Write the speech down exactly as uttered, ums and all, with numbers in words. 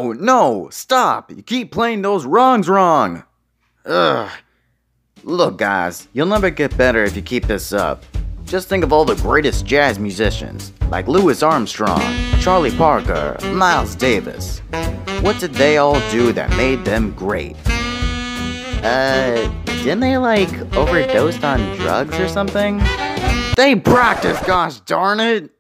No, no, stop. You keep playing those wrongs wrong. Ugh. Look, guys, you'll never get better if you keep this up. Just think of all the greatest jazz musicians, like Louis Armstrong, Charlie Parker, Miles Davis. What did they all do that made them great? Uh, didn't they, like, overdose on drugs or something? They practiced, gosh darn it!